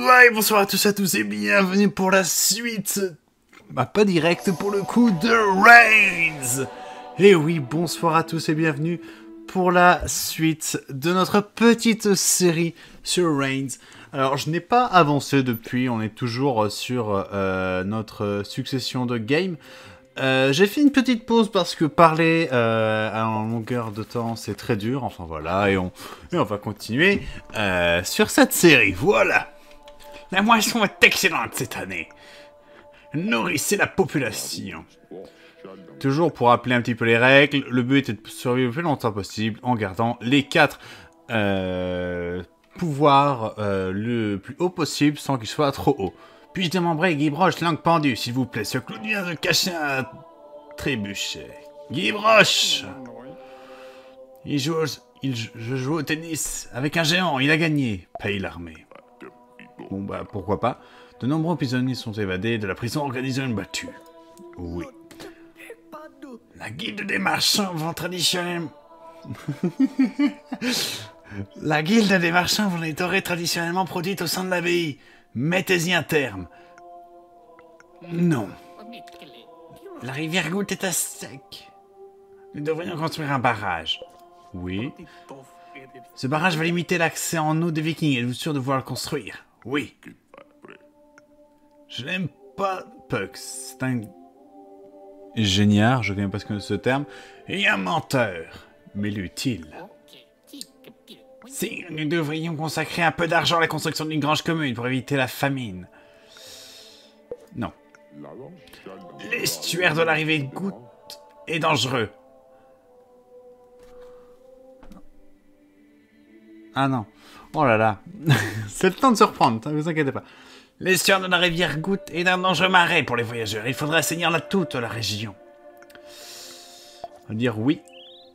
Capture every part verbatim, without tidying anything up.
Ouais, bonsoir à tous et à tous et bienvenue pour la suite, bah pas direct pour le coup, de Reigns. Et oui, bonsoir à tous et bienvenue pour la suite de notre petite série sur Reigns. Alors, je n'ai pas avancé depuis, on est toujours sur euh, notre succession de games. Euh, j'ai fait une petite pause parce que parler euh, en longueur de temps c'est très dur, enfin voilà, et on, et on va continuer euh, sur cette série, voilà. La moisson est excellente cette année. Nourrissez la population. Toujours pour rappeler un petit peu les règles, le but est de survivre le plus longtemps possible en gardant les quatre euh, pouvoirs euh, le plus haut possible sans qu'ils soient trop hauts. Puis-je démembrer Guy Broche, langue pendue, s'il vous plaît. Ce clown vient de cacher un trébuchet. Guy Broche. Il joue au... il... Je joue au tennis avec un géant, il a gagné. Paye l'armée. Bon bah, pourquoi pas. De nombreux prisonniers sont évadés de la prison organisant une battue. Oui. La guilde des marchands vont traditionnellement... La guilde des marchands vont les dorées traditionnellement produites au sein de l'abbaye. Mettez-y un terme. Non. La rivière Goutte est à sec. Nous devrions construire un barrage. Oui. Ce barrage va limiter l'accès en eau des Vikings. Êtes-vous sûr de vouloir le construire? Oui. Je n'aime pas Puck. C'est un... géniard, je ne connais pas ce que ce terme. Et un menteur. Mais l'utile. Si, nous devrions consacrer un peu d'argent à la construction d'une grange commune pour éviter la famine. Non. L'estuaire de l'arrivée de Goutte est dangereux. Ah non. Oh là là. C'est le temps de se reprendre, ne vous inquiétez pas. L'estuaire de la rivière Goutte est d'un dangereux marais pour les voyageurs. Il faudrait assainir là toute la région. On va dire oui.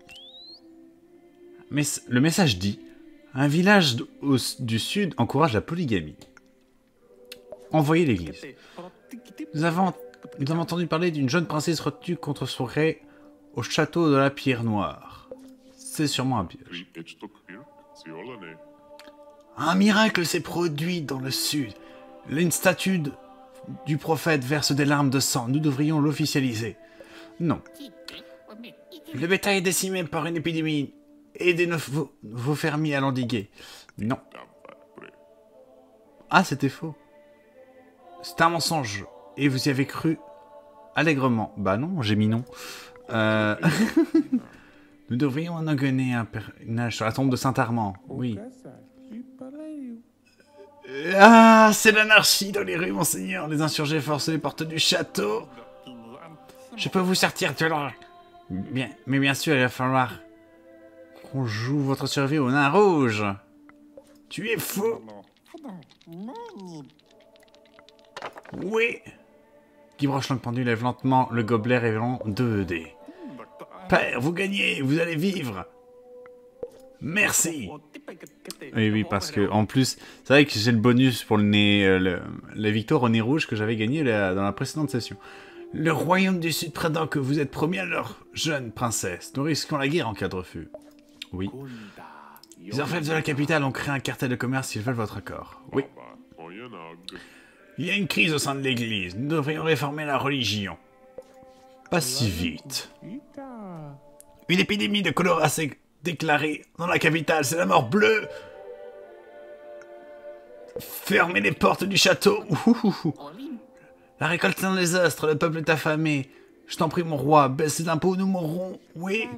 Mais le message dit... Un village au, du sud encourage la polygamie. Envoyez l'église. Nous avons, nous avons entendu parler d'une jeune princesse retenue contre son ré au château de la Pierre Noire. C'est sûrement un piège. Un miracle s'est produit dans le sud. Une statue de, du prophète verse des larmes de sang. Nous devrions l'officialiser. Non. Le bétail est décimé par une épidémie. Aidez vos, vos fermiers à l'endiguer. Non. Ah, c'était faux. C'est un mensonge. Et vous y avez cru allègrement. Bah non, j'ai mis non. Euh... Nous devrions inauguraler un pèlerinage sur la tombe de Saint-Armand. Oui. Ah, c'est l'anarchie dans les rues, monseigneur. Les insurgés forcent les portes du château. Je peux vous sortir de là. Bien, mais bien sûr, il va falloir... qu'on joue votre survie au nain rouge. Tu es fou. Oui. Guy Broche langue pendue lève lentement le gobelet révélant deux dés. Père, vous gagnez, vous allez vivre. Merci. Oui, oui, parce que en plus, c'est vrai que j'ai le bonus pour le nez, euh, le, la victoire au nez rouge que j'avais gagné la, dans la précédente session. Le royaume du Sud prétend que vous êtes promis à leur jeune princesse. Nous risquons la guerre en cas de refus. Oui. Les orfèvres de la capitale ont créé un cartel de commerce s'ils veulent votre accord. Oui. Il y a une crise au sein de l'église. Nous devrions réformer la religion. Pas si vite. Une épidémie de choléra s'est déclarée dans la capitale. C'est la mort bleue. Fermez les portes du château. Ouhouhou. La récolte est dans les astres. Le peuple est affamé. Je t'en prie, mon roi. Baisse les impôts, nous mourrons. Oui.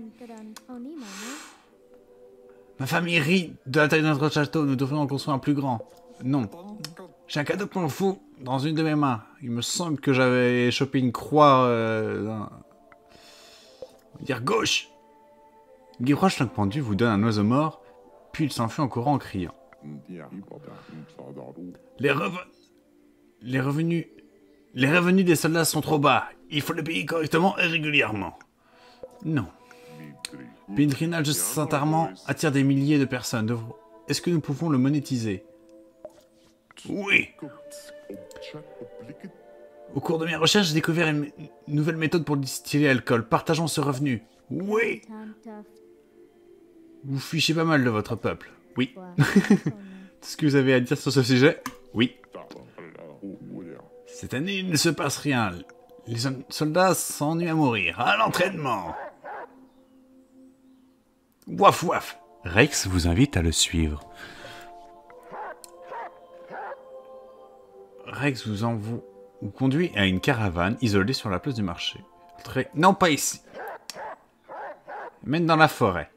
Ma famille rit de la taille de notre château. Nous devrions en construire un plus grand. Non. J'ai un cadeau pour vous dans une de mes mains. Il me semble que j'avais chopé une croix... Euh, dans... On va dire gauche. Guy Broche, langue pendue, vous donne un oiseau mort, puis il s'enfuit en courant en criant. Les, rev... les revenus... Les revenus des soldats sont trop bas. Il faut les payer correctement et régulièrement. Non. Pèlerinage de Saint-Armand attire des milliers de personnes. Est-ce que nous pouvons le monétiser? Oui. Au cours de mes recherches, j'ai découvert une nouvelle méthode pour distiller l'alcool. Partageons ce revenu. Oui. Vous fichez pas mal de votre peuple. Oui. Tout ce que vous avez à dire sur ce sujet? Oui. Cette année, il ne se passe rien. Les soldats s'ennuient à mourir. À l'entraînement. Waf waf. Rex vous invite à le suivre. Rex vous envoie, vous conduit à une caravane isolée sur la place du marché. Très... Non, pas ici. Mène dans la forêt.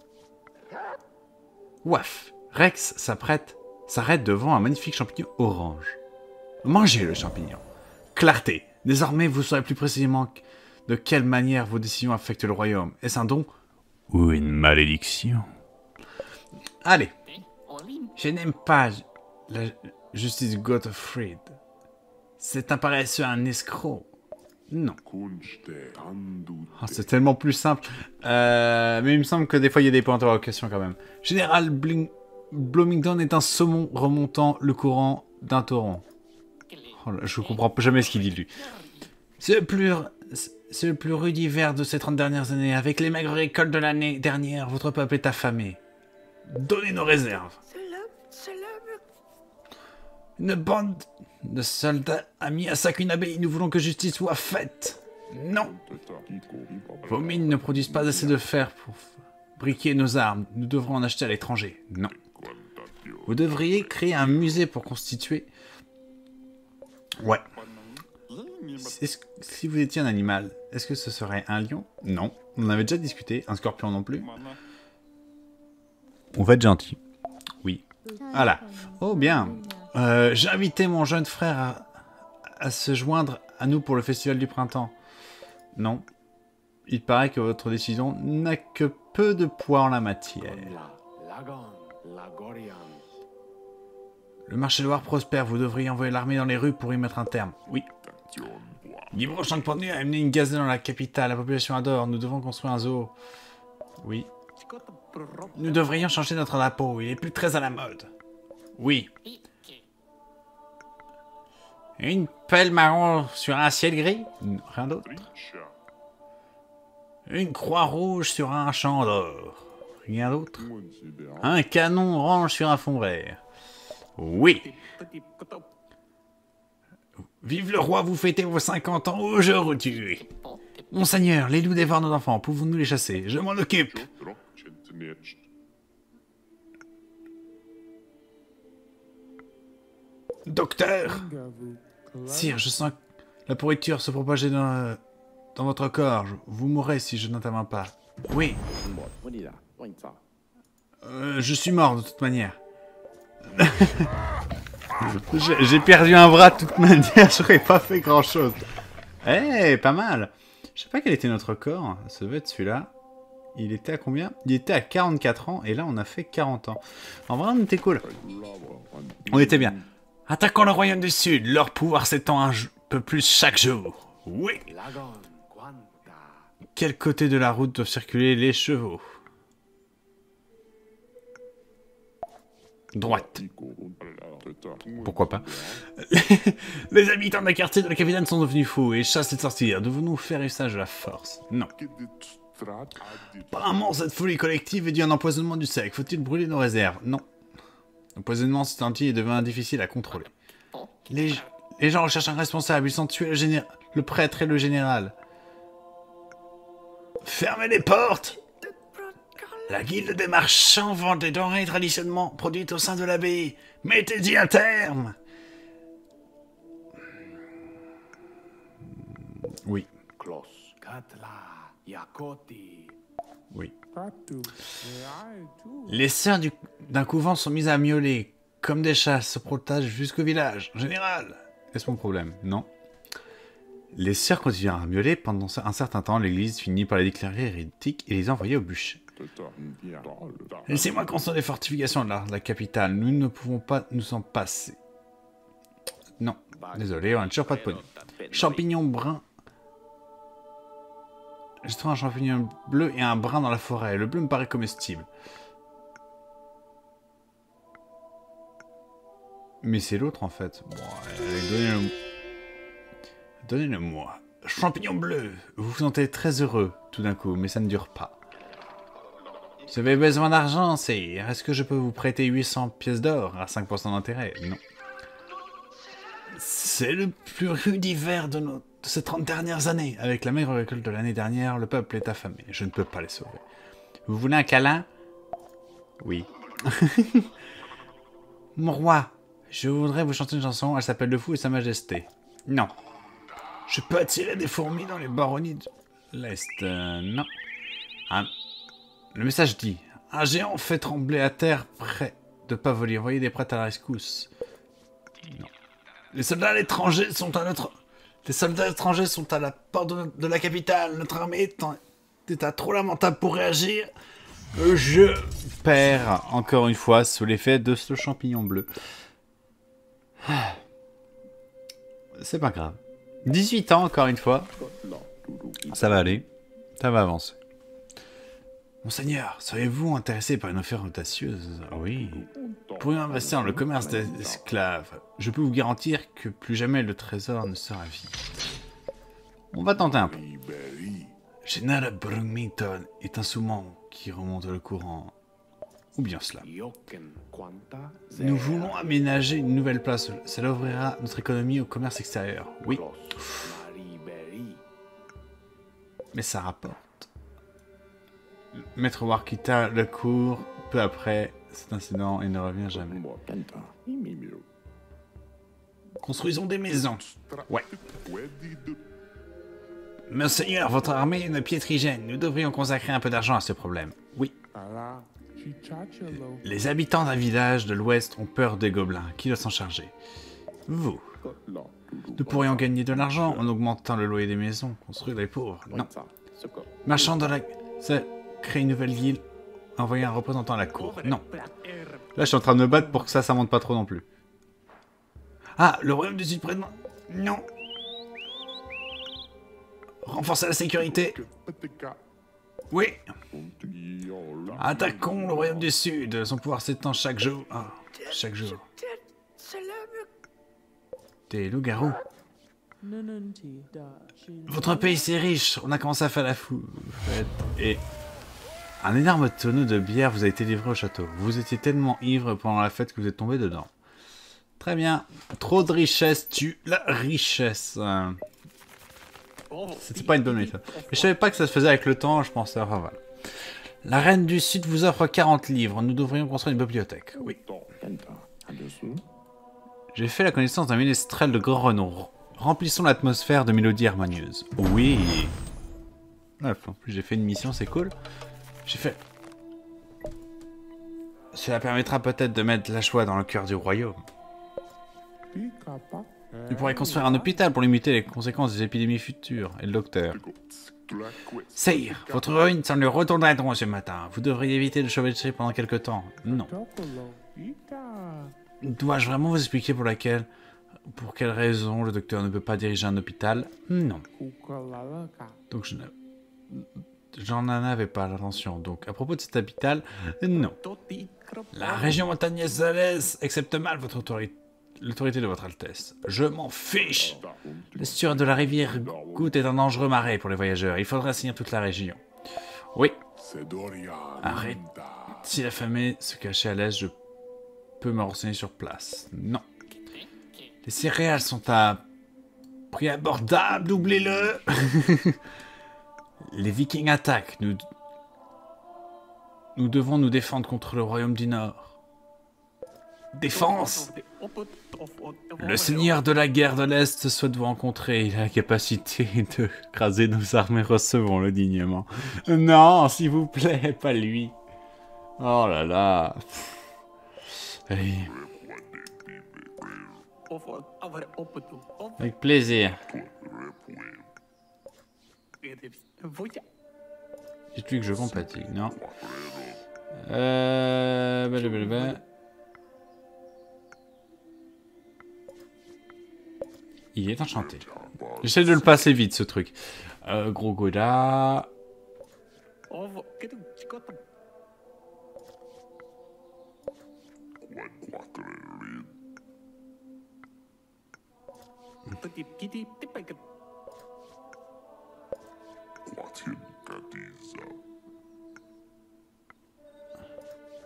Waf. Rex s'apprête, s'arrête devant un magnifique champignon orange. Mangez le champignon. Clarté. Désormais, vous saurez plus précisément de quelle manière vos décisions affectent le royaume. Est-ce un don ou une malédiction? Allez. Je n'aime pas la justice Godfried. C'est un paresseux, un escroc. Non. Oh, c'est tellement plus simple. Euh, mais il me semble que des fois, il y a des points d'interrogation quand même. Général Bling... Bloomington est un saumon remontant le courant d'un torrent. Oh là, je comprends jamais ce qu'il dit, lui. C'est le plus... C'est le plus rude hiver de ces trente dernières années. Avec les maigres récoltes de l'année dernière, votre peuple est affamé. Donnez nos réserves. Une bande de soldats a mis à sac une abbaye. Nous voulons que justice soit faite. Non. Vos mines ne produisent pas assez de fer pour briquer nos armes. Nous devrons en acheter à l'étranger. Non. Vous devriez créer un musée pour constituer... Ouais. Si vous étiez un animal, est-ce que ce serait un lion? Non. On en avait déjà discuté. Un scorpion non plus. On va être gentil. Oui. Voilà. Oh bien. Euh, J'ai invité mon jeune frère à, à se joindre à nous pour le festival du printemps. Non. Il paraît que votre décision n'a que peu de poids en la matière. Le marché noir prospère. Vous devriez envoyer l'armée dans les rues pour y mettre un terme. Oui. Guy Champignon a amené une gazelle dans la capitale. La population adore. Nous devons construire un zoo. Oui. Nous devrions changer notre drapeau. Il est plus très à la mode. Oui. Une pelle marron sur un ciel gris? Rien d'autre. Une croix rouge sur un champ d'or. Rien d'autre. Un canon orange sur un fond vert. Oui. Vive le roi, vous fêtez vos cinquante ans aujourd'hui. Monseigneur, les loups dévorent nos enfants. Pouvons-nous les chasser? Je m'en occupe. Docteur. Sire, je sens la pourriture se propager dans, dans votre corps. Vous mourrez si je n'interviens pas. Oui. Euh, je suis mort de toute manière. J'ai perdu un bras de toute manière, j'aurais pas fait grand chose. Eh, hey, pas mal. Je sais pas quel était notre corps, ça devait être celui-là. Il était à combien? Il était à quarante-quatre ans, et là on a fait quarante ans. En vrai, on était cool. On était bien. Attaquons le royaume du Sud, leur pouvoir s'étend un peu plus chaque jour. Oui. Quel côté de la route doivent circuler les chevaux? Droite. Pourquoi pas? Les habitants d'un quartier de la capitale sont devenus fous et chassent les sorcières. Devons-nous faire usage de la force? Non. Apparemment, cette folie collective est due à un empoisonnement du sec. Faut-il brûler nos réserves? Non. L'empoisonnement s'est entier et devient difficile à contrôler. Les, les gens recherchent un responsable. Ils sont tués le, géné... le prêtre et le général. Fermez les portes! La guilde des marchands vend des denrées traditionnellement produites au sein de l'abbaye. Mettez-y un terme! Oui. Oui. Les sœurs du... d'un couvent sont mises à miauler. Comme des chats se protègent jusqu'au village. Général! Est-ce mon problème? Non. Les sœurs continuent à miauler pendant un certain temps. L'église finit par les déclarer hérétiques et les envoyer au bûcher. Laissez-moi construire les fortifications de la, de la capitale. Nous ne pouvons pas nous en passer. Non. Désolé, on n'a toujours pas de pognon. Champignon brun. J'ai trouvé un champignon bleu et un brun dans la forêt. Le bleu me paraît comestible. Mais c'est l'autre en fait. Bon, allez, donnez-le... Donnez-le-moi. Champignon bleu. Vous vous sentez très heureux tout d'un coup, mais ça ne dure pas. Vous avez besoin d'argent, c'est... Est-ce que je peux vous prêter huit cents pièces d'or à cinq pour cent d'intérêt? Non. C'est le plus rude hiver de, nos, de ces trente dernières années. Avec la maigre récolte de l'année dernière, le peuple est affamé. Je ne peux pas les sauver. Vous voulez un câlin? Oui. Mon roi, je voudrais vous chanter une chanson. Elle s'appelle Le Fou et Sa Majesté. Non. Je peux attirer des fourmis dans les baronnies de l'Est. Euh, non. Ah. Le message dit... Un géant fait trembler à terre près de Pavoli. Envoyez des prêtres à la rescousse. Non. Les soldats étrangers sont à notre... Les soldats étrangers sont à la porte de, de la capitale. Notre armée est, en... est à trop lamentable pour réagir. Je perds encore une fois sous l'effet de ce champignon bleu. C'est pas grave. dix-huit ans encore une fois. Ça va aller. Ça va avancer. Monseigneur, seriez-vous intéressé par une offre audacieuse? Oui. Pourrions investir dans le commerce d'esclaves. Je peux vous garantir que plus jamais le trésor ne sera vide. On va tenter un peu. Général Brumington est un soumant qui remonte le courant. Ou bien cela. Nous voulons aménager une nouvelle place. Cela ouvrira notre économie au commerce extérieur. Oui. Mais ça rapporte. Maître War quitta la cour peu après cet incident et ne revient jamais. Construisons des maisons. Ouais. Monseigneur, votre armée est une piétrigène. Nous devrions consacrer un peu d'argent à ce problème. Oui. Les habitants d'un village de l'ouest ont peur des gobelins. Qui doit s'en charger? Vous. Nous pourrions gagner de l'argent en augmentant le loyer des maisons. Construire les pauvres. Non. Marchand de la... Ça... Créer une nouvelle ville, envoyer un représentant à la cour. Non. Là, je suis en train de me battre pour que ça, ça monte pas trop non plus. Ah, le royaume du Sud près. Non. Renforcer la sécurité. Oui. Attaquons le royaume du Sud. Son pouvoir s'étend chaque jour. Ah, chaque jour. Des loups-garous. Votre pays, c'est riche. On a commencé à faire la fou. Et... Un énorme tonneau de bière vous a été livré au château. Vous étiez tellement ivre pendant la fête que vous êtes tombé dedans. Très bien. Trop de richesse tue la richesse. C'était pas une bonne méthode. Mais je savais pas que ça se faisait avec le temps, je pensais... Enfin voilà. La reine du Sud vous offre quarante livres. Nous devrions construire une bibliothèque. Oui. J'ai fait la connaissance d'un ménestrel de grand renom. Remplissons l'atmosphère de mélodies harmonieuses. Oui. En plus, j'ai fait une mission, c'est cool. J'ai fait... Cela permettra peut-être de mettre la joie dans le cœur du royaume. Il pourrait construire un hôpital pour limiter les conséquences des épidémies futures. Et le docteur. Sire, votre ruine semble retourner droit ce matin. Vous devriez éviter le chevaucher pendant quelque temps. Non. Dois-je vraiment vous expliquer pour laquelle... Pour quelle raison le docteur ne peut pas diriger un hôpital? Non. Donc je ne... J'en avais pas l'intention. Donc, à propos de cet hôpital, non. La région montagneuse de l'Est accepte mal votre autorité, l'autorité de votre Altesse. Je m'en fiche. L'estuaire de la rivière Goutte est un dangereux marais pour les voyageurs. Il faudrait assainir toute la région. Oui. Arrête. Si la famille se cachait à l'Est, je peux me renseigner sur place. Non. Les céréales sont à prix abordable, oubliez-le. Les Vikings attaquent. Nous... Nous devons nous défendre contre le royaume du Nord. Défense! Le seigneur de la guerre de l'Est souhaite vous rencontrer. Il a la capacité de craser nos armées. Recevons-le dignement. Non, s'il vous plaît, pas lui. Oh là là. Allez. Avec plaisir. Dites-lui que je compatis, non? Euh... Blablabla. Il est enchanté. J'essaie de le passer vite, ce truc. Euh, gros Goda.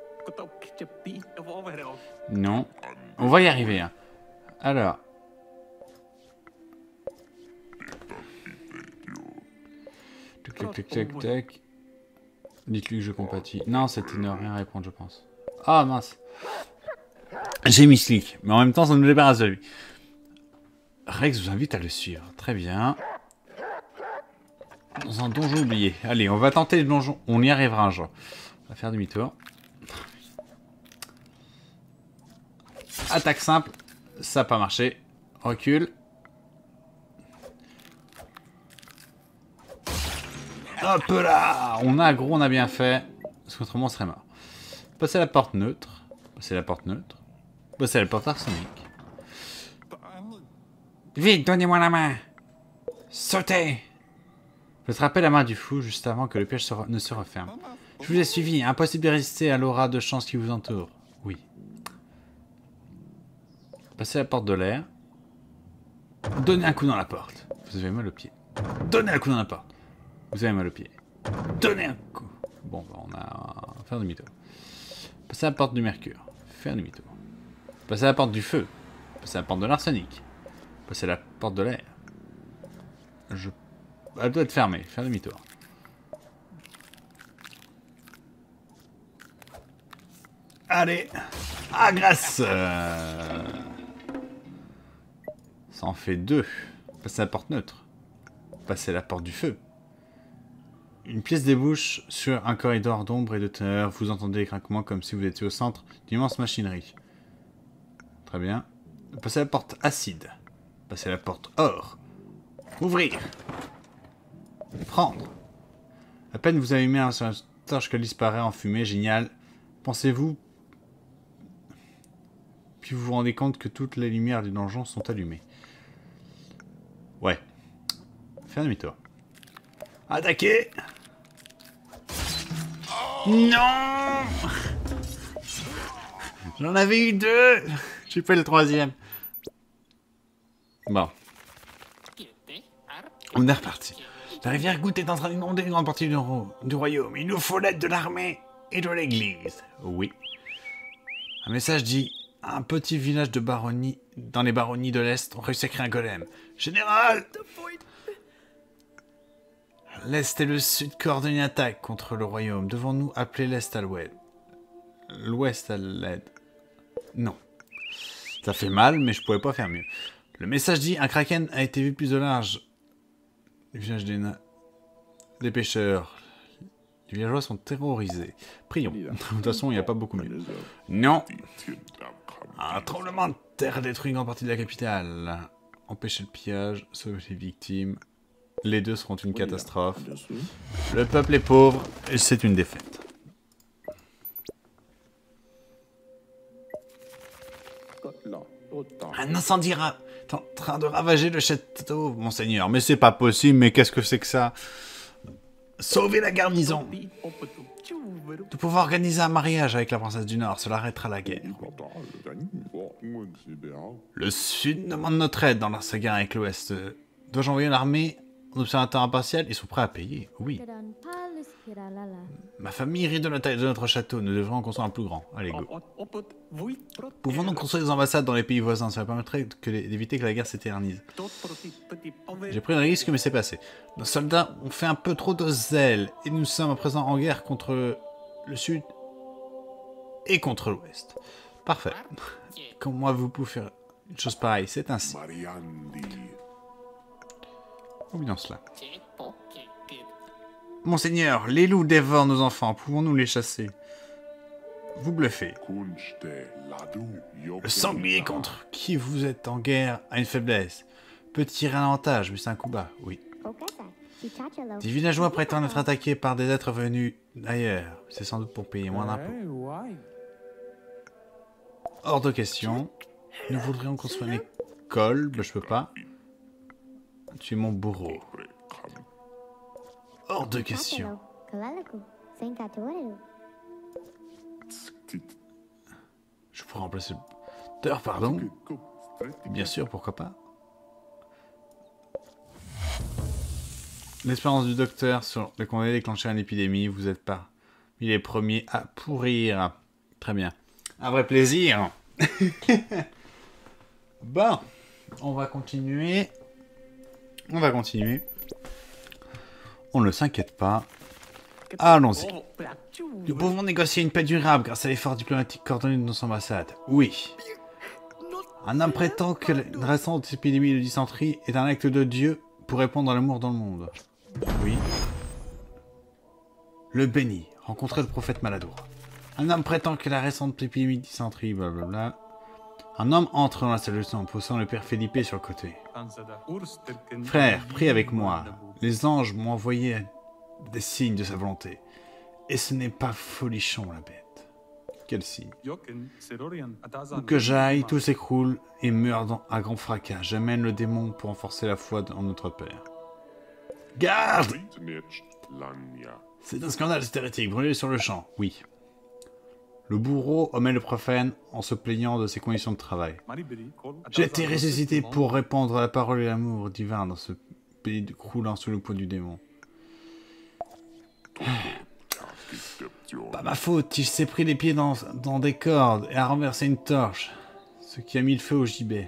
Non. On va y arriver. Hein. Alors. tac, tac, tac, tac. Dites-lui que je compatis. Non, c'était ne rien répondre, je pense. Ah, mince. J'ai mis Slick, mais en même temps, ça nous débarrasse de lui. Rex vous invite à le suivre. Très bien. Dans un donjon oublié. Allez, on va tenter le donjon. On y arrivera un jour. On va faire demi-tour. Attaque simple. Ça n'a pas marché. Recule. Hop là. On a gros, on a bien fait. Parce qu'autrement, on serait mort. Passer la porte neutre. Passer la porte neutre. Passer la porte arsenic. Vite, donnez-moi la main. Sautez. Vous attrapez la main du fou juste avant que le piège se ne se referme. Je vous ai suivi. Impossible de résister à l'aura de chance qui vous entoure. Oui. Passez la porte de l'air. Donnez un coup dans la porte. Vous avez mal au pied. Donnez un coup dans la porte. Vous avez mal au pied. Donnez un coup. Bon, bah on a... Faire demi-tour. Passez la porte du mercure. Faire demi-tour. Passez la porte du feu. Passez la porte de l'arsenic. Passez la porte de l'air. Je... Elle doit être fermée. Faire demi-tour. Allez. Ah, grâce. Euh... Ça en fait deux. Passez la porte neutre. Passez la porte du feu. Une pièce débouche sur un corridor d'ombre et de teneur. Vous entendez les craquements comme si vous étiez au centre d'immense machinerie. Très bien. Passez la porte acide. Passez la porte or. Ouvrir. Prendre. À peine vous allumez un sur la torche qu'elle disparaît en fumée. Génial. Pensez-vous... Puis vous vous rendez compte que toutes les lumières du donjon sont allumées. Ouais. Faire demi-tour. Attaquer. Non. J'en avais eu deux. J'ai fait le troisième. Bon. On est reparti. La rivière Goutte est en train d'inonder une grande partie du, du royaume. Il nous faut l'aide de l'armée et de l'église. Oui. Un message dit... Un petit village de baronnie, dans les baronnies de l'Est, on réussit à créer un golem. Général! L'Est et le Sud coordonnent une attaque contre le royaume. Devons-nous appeler l'Est à l'Ouest? L'Ouest à l'aide? Non. Ça fait mal, mais je pourrais pas faire mieux. Le message dit, un kraken a été vu plus au large. Le village des, des pêcheurs. Les villageois sont terrorisés. Prions. De toute façon, il n'y a pas beaucoup mieux. Non. Un tremblement de terre détruit une grande partie de la capitale. Empêcher le pillage, sauver les victimes. Les deux seront une catastrophe. Le peuple est pauvre et c'est une défaite. Un incendie est en train de ravager le château, monseigneur. Mais c'est pas possible, mais qu'est-ce que c'est que ça? Sauver la garnison. De pouvoir organiser un mariage avec la princesse du Nord, cela arrêtera la guerre. Le Sud demande notre aide dans sa guerre avec l'Ouest. Dois-je envoyer l'armée en observateur impartial? Ils sont prêts à payer, oui. Ma famille rit de la taille de notre château. Nous devrions en construire un plus grand. Allez, go. Pouvons-nous construire des ambassades dans les pays voisins? Cela permettrait d'éviter que la guerre s'éternise. J'ai pris un risque, mais c'est passé. Nos soldats ont fait un peu trop de zèle. Et nous sommes à présent en guerre contre le Sud et contre l'Ouest. Parfait. Comment vous pouvez faire une chose pareille? C'est ainsi. Oublions cela. Monseigneur, les loups dévorent nos enfants. Pouvons-nous les chasser? Vous bluffez. Le sanglier contre qui vous êtes en guerre a une faiblesse. Peut tirer un avantage, mais c'est un coup bas, oui. Des villageois prétendent être attaqués par des êtres venus d'ailleurs. C'est sans doute pour payer moins d'impôts. Hors de question. Nous voudrions construire une école. Ben, je peux pas. Tu es mon bourreau. Hors de question. Je pourrais remplacer le... D'ailleurs, pardon. Bien sûr, pourquoi pas. L'expérience du docteur sur le condamné déclencher une épidémie. Vous êtes pas les premiers à pourrir. Très bien. Un vrai plaisir. Bon. On va continuer. On va continuer. On ne s'inquiète pas. Allons-y. Nous pouvons négocier une paix durable grâce à l'effort diplomatique coordonné de nos ambassades. Oui. Un homme prétend que la récente épidémie de dysenterie est un acte de Dieu pour répandre l'amour dans le monde. Oui. Le béni. Rencontrer le prophète Maladour. Un homme prétend que la récente épidémie de dysenterie, blablabla. Un homme entre dans la salle en poussant le père Felipe sur le côté. Frère, prie avec moi. Les anges m'ont envoyé des signes de sa volonté. Et ce n'est pas folichon, la bête. Quel signe? Où que j'aille, tout s'écroule et meurt dans, à grand fracas. J'amène le démon pour renforcer la foi en notre Père. Garde! C'est un scandale, c'est hérétique. Brûlez sur le champ. Oui. Le bourreau omet le profane en se plaignant de ses conditions de travail. J'ai été ressuscité pour répandre la parole et l'amour divin dans ce pays croulant sous le poids du démon. Pas ma faute, il s'est pris les pieds dans, dans des cordes et a renversé une torche, ce qui a mis le feu au gibet.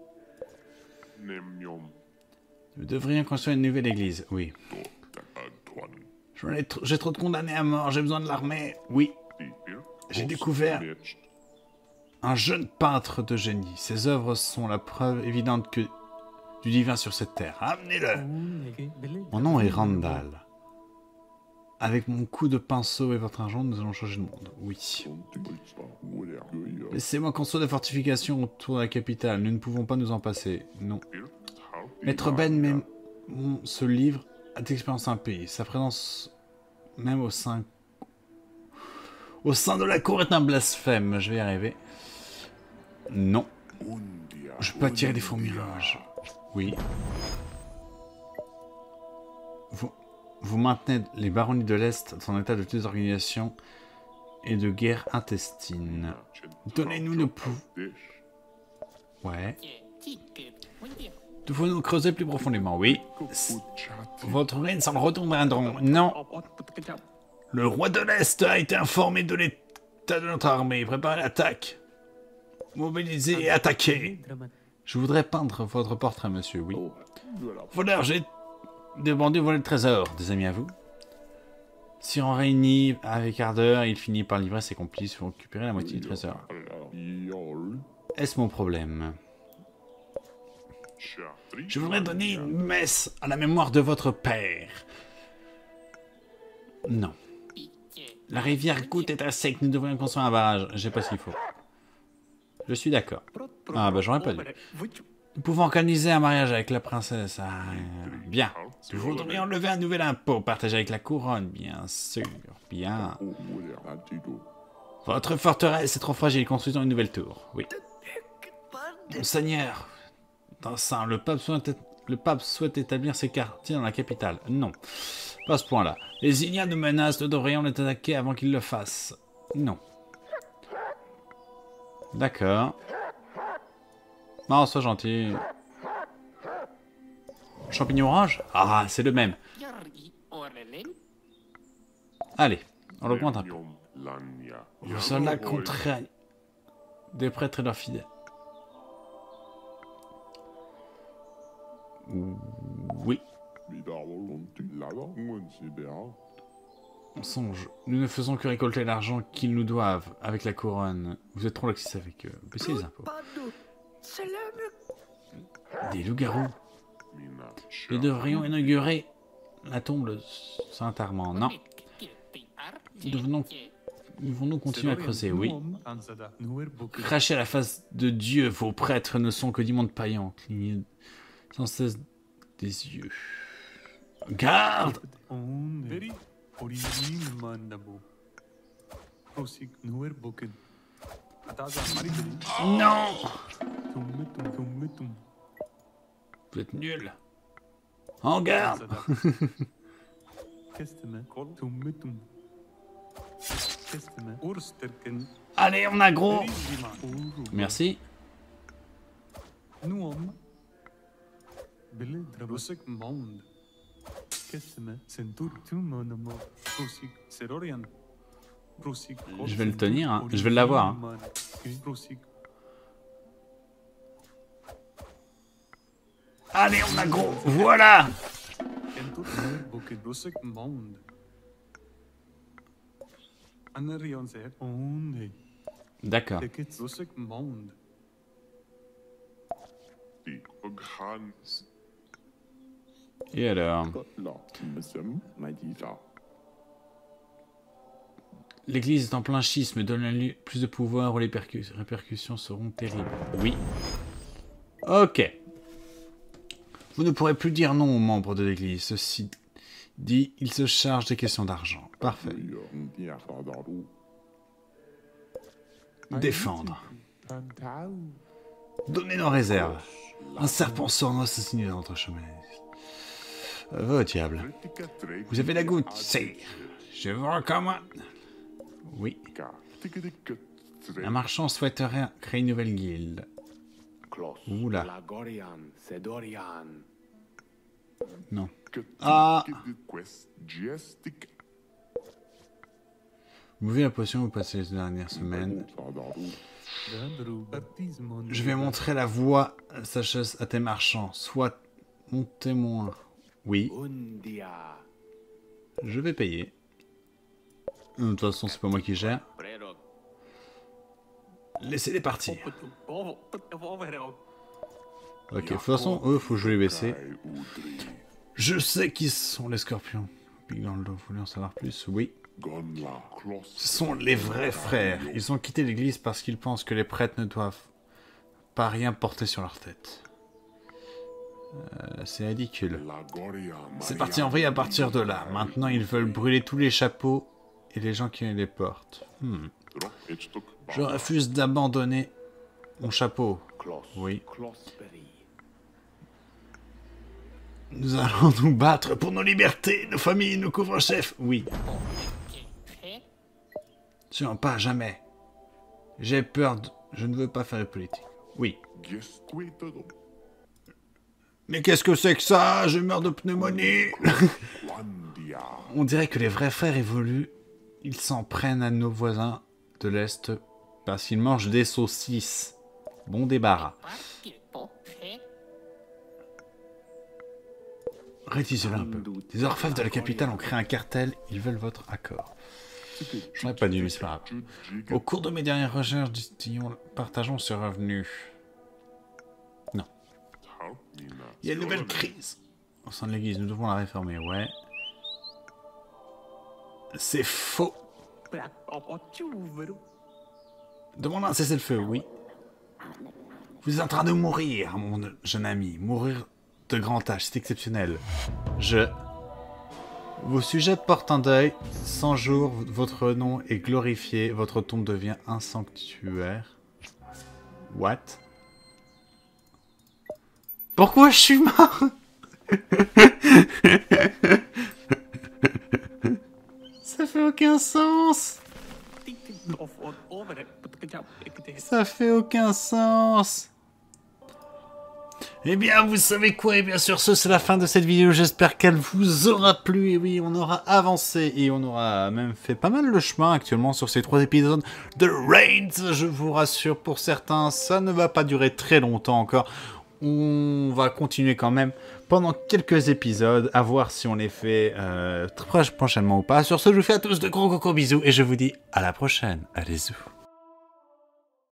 Nous devrions construire une nouvelle église, oui. J'ai trop de condamnés à mort, j'ai besoin de l'armée, oui. J'ai découvert un jeune peintre de génie. Ses œuvres sont la preuve évidente que du divin sur cette terre. Amenez-le. Mon nom est Randall. Avec mon coup de pinceau et votre argent, nous allons changer le monde. Oui. Laissez-moi construire des fortifications autour de la capitale. Nous ne pouvons pas nous en passer. Non. Maître Ben met ce livre à d'expérience un pays. Sa présence même au sein au sein de la cour est un blasphème. Je vais y arriver. Non. Je peux attirer des faux mirages. Oui. Vous, vous maintenez les baronnies de l'Est dans un état de désorganisation et de guerre intestine. Donnez-nous le pouvoir. Ouais. Devons-nous creuser plus profondément? Oui. Votre reine s'en retourneront. Non. Le roi de l'Est a été informé de l'état de notre armée. Préparez l'attaque. Mobilisez et attaquez. Je voudrais peindre votre portrait, monsieur, oui. Voleur, j'ai des bandits volé le trésor. Des amis à vous? Si on réunit avec ardeur, il finit par livrer ses complices pour récupérer la moitié du trésor. Est-ce mon problème? Je voudrais donner une messe à la mémoire de votre père. Non. La rivière Goutte est à sec, nous devrions construire un barrage. J'ai pas ce qu'il faut. Je suis d'accord. Ah bah j'aurais pas dû. Nous pouvons organiser un mariage avec la princesse. Ah, bien. Nous voudrions enlever un nouvel impôt, partager avec la couronne, bien sûr. Bien. Votre forteresse est trop fragile, construisons une nouvelle tour. Oui. Monseigneur, dans ça, le pape souhaite, le pape souhaite établir ses quartiers dans la capitale. Non. Pas à ce point-là. Les Ignas nous menacent, nous devrions les attaquer avant qu'ils le fassent. Non. D'accord. Non, sois gentil. Champignon orange? Ah, c'est le même. Allez, on l'augmente un peu. Vos soldats contraignent des prêtres et leurs fidèles. Oui. On songe. Nous ne faisons que récolter l'argent qu'ils nous doivent avec la couronne. Vous êtes trop laxiste avec eux. Baissez les impôts. Des loups-garous. Nous devrions inaugurer la tombe de Saint-Armand. Non. Devons-nous Devons-nous continuer à creuser? Oui. Crachez à la face de Dieu. Vos prêtres ne sont que d'immondes païens. Clignez sans cesse des yeux. Garde! Non! Vous êtes nuls. En garde! Allez, on a gros! Merci. Je vais le tenir, hein. Je vais l'avoir. Hein. Allez, on a gros. Voilà. D'accord. Et alors? L'église est en plein schisme, donne-lui plus de pouvoir ou les répercussions seront terribles. Oui. Ok. Vous ne pourrez plus dire non aux membres de l'église. Ceci dit, il se charge des questions d'argent. Parfait. Défendre. Donner nos réserves. Un serpent sournois assassiné dans notre chemin. Euh, oh diable. Vous avez la goutte, c'est. Je vous recommande. Oui. Un marchand souhaiterait créer une nouvelle guilde. Oula. Non. Ah. Vous buvez la potion, vous passez les dernières semaines. Je vais montrer la voie, sagesse, à tes marchands. Sois mon témoin. Oui. Je vais payer. De toute façon, c'est pas moi qui gère. Laissez-les partir. Ok, de toute façon, eux, faut que je les baisser. Je sais qui sont les scorpions. Big dans le dos, vous voulez en savoir plus? Oui. Ce sont les vrais frères. Ils ont quitté l'église parce qu'ils pensent que les prêtres ne doivent pas rien porter sur leur tête. Euh, c'est ridicule. C'est parti en vrille à partir de là. Maintenant, ils veulent brûler tous les chapeaux et les gens qui les portent. Hmm. Je refuse d'abandonner mon chapeau. Oui. Nous allons nous battre pour nos libertés, nos familles, nos couvre-chefs. Oui. Sûrement pas, jamais. J'ai peur de... Je ne veux pas faire de politique. Oui. Mais qu'est-ce que c'est que ça? Je meurs de pneumonie. On dirait que les vrais frères évoluent. Ils s'en prennent à nos voisins de l'Est parce qu'ils mangent des saucisses. Bon débarras. Rétisez-le un peu. Les orfèvres de la capitale ont créé un cartel. Ils veulent votre accord. Je n'aurais pas dû, mais c'est pas grave. Au cours de mes dernières recherches, disons, partageons ce revenu. Non. Il y a une nouvelle crise au sein de l'église. Nous devons la réformer, ouais. C'est faux. Demande un cessez-le-feu, oui. Vous êtes en train de mourir, mon jeune ami. Mourir de grand âge, c'est exceptionnel. Je... Vos sujets portent un deuil. cent jours, votre nom est glorifié. Votre tombe devient un sanctuaire. What? Pourquoi je suis mort? Ça fait aucun sens. Ça fait aucun sens. Eh bien, vous savez quoi? Et bien sûr, ce, c'est la fin de cette vidéo. J'espère qu'elle vous aura plu. Et oui, on aura avancé et on aura même fait pas mal le chemin actuellement sur ces trois épisodes de Reigns. Je vous rassure, pour certains, ça ne va pas durer très longtemps encore. On va continuer quand même pendant quelques épisodes, à voir si on les fait euh, très prochainement ou pas. Sur ce, je vous fais à tous de gros gros gros bisous et je vous dis à la prochaine. Allez-y.